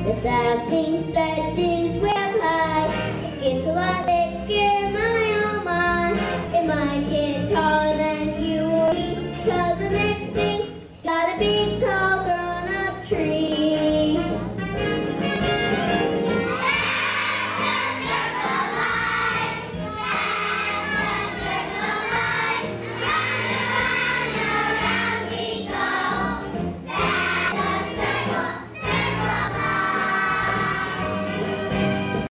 The something stretches way up high. It gets a lot bigger.